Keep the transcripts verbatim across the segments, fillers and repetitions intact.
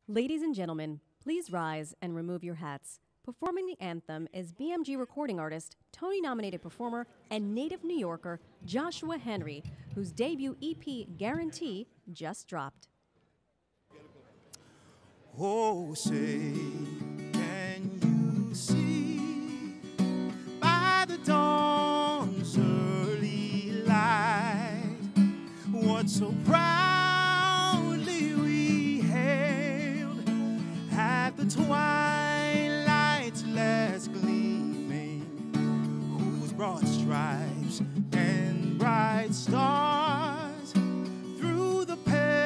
Ladies and gentlemen, please rise and remove your hats. Performing the anthem is B M G recording artist, Tony-nominated performer, and native New Yorker Joshua Henry, whose debut E P, Guarantee, just dropped. Oh, say, can you see by the dawn's early light what so proudly we hailed at the twilight's last gleaming, whose broad stripes and bright stars through the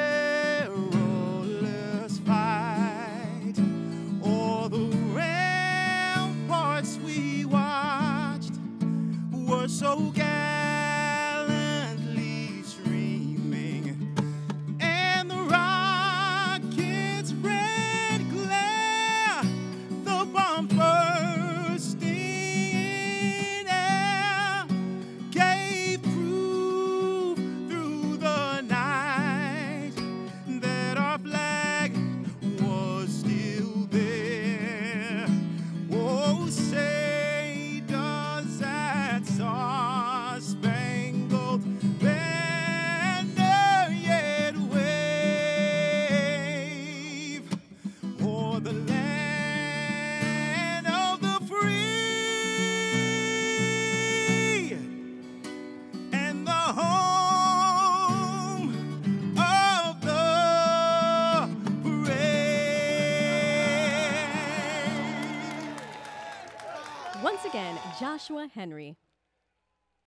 perilous fight o'er the ramparts we watched were so gallantly streaming, and the rocket's red glare, the bomb bursting in air, gave proof through the night that our flag was still there. Oh, say does that star-spangled banner yet wave o'er the land of the free and the home of the brave? Once again, Joshua Henry.